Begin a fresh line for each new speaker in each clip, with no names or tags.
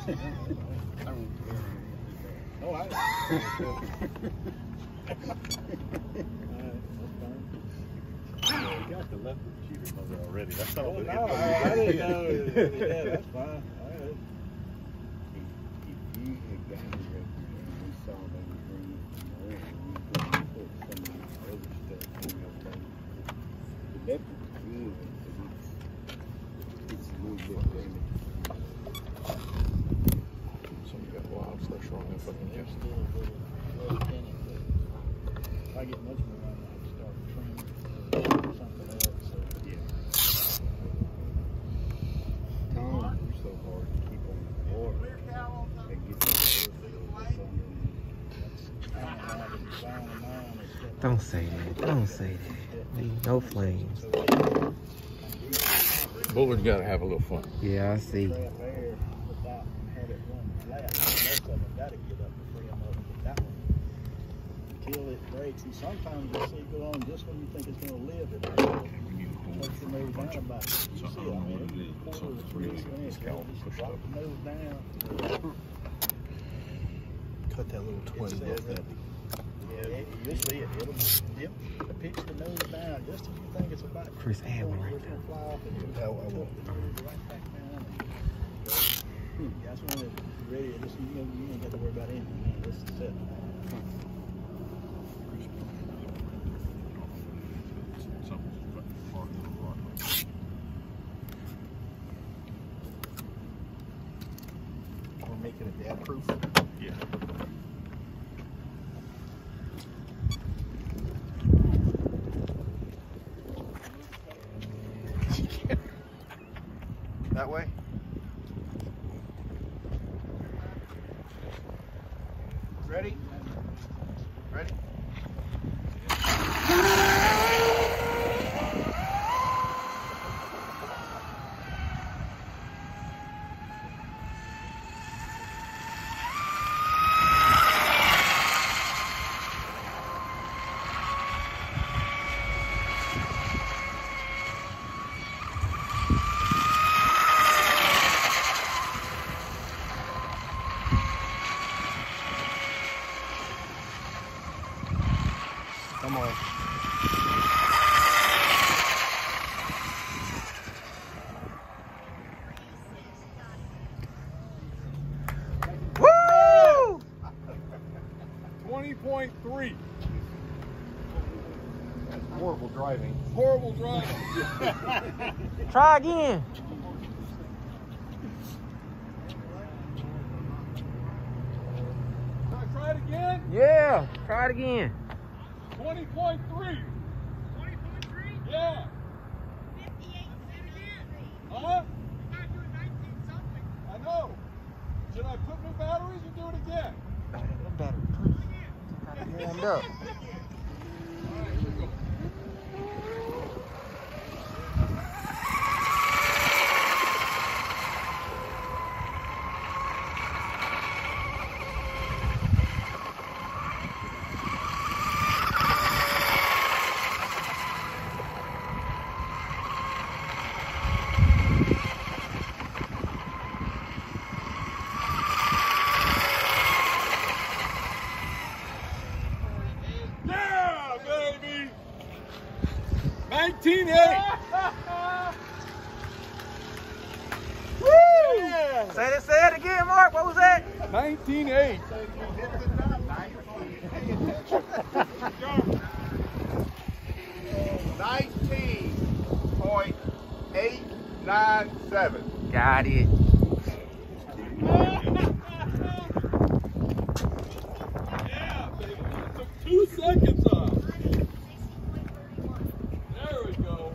Oh, I. You got the left shooter motor already. That's all. Oh, no, I didn't know. Yeah, that's fine. All right. If you had got it and we saw that we bring it from there, and we put some of the other stuff in your boat. The left is good, but it's a little bit damaged.
Somebody got wild flesh on that fucking
There's still a little rust in it, but if I get much more, I might start trimming or something else. So yeah. Tom, you're so hard to keep on the water. They get some
Don't say that. Don't say that. Leave no flames.
Bullard's got to have a little fun.
Yeah, I see.
Till it breaks, and sometimes you see go on just when you think it's going to live, it takes the nose down about, you see, I mean, it's quarter of 3 minutes, just drop the nose down.
Cut that little 20 off that.
Yeah, you'll see it. It'll dip, pitch the nose down just as you think it's about
Chris Amber
it's going to fly off, and it'll tilt the nose right back down. And that's when it's ready. You ain't got to worry about anything, man. This is set.
We're making it dad proof.
Yeah.
That way? Ready? Ready? Come on.
Woo!
20.3. That's horrible driving.
Horrible driving.
Try again.
Can I try it again?
Yeah, try it again.
20.3.
20.3?
Yeah.
58
Huh?
Not doing 19 something.
I know. Should I put new batteries or do it again?
Battery, please. Warmed up.
All right, here we go. Yeah, baby! 19.8! Woo! Yeah.
Say it again, Mark. What was that?
19.8.
19.897.
Got it.
Yeah, baby. It took 2 seconds off. There we go.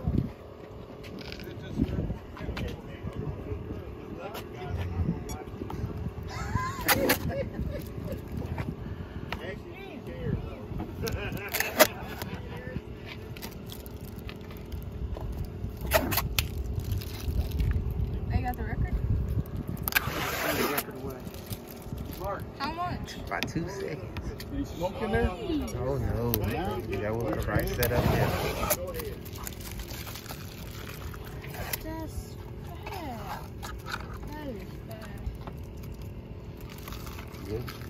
They got the record? How much?
About 2 seconds.
You smoke in there?
Oh no. That was the right setup there.
That's fast. That is fast.
good.